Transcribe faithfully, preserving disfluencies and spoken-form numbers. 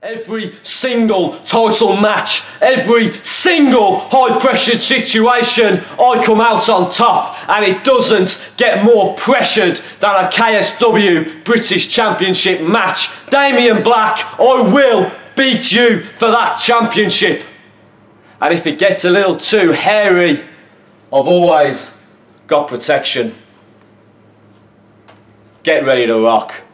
Every single title match, every single high-pressured situation, I come out on top, and it doesn't get more pressured than a K S W British Championship match. Damien Black, I will beat you for that championship. And if it gets a little too hairy, I've always got protection. Get ready to rock.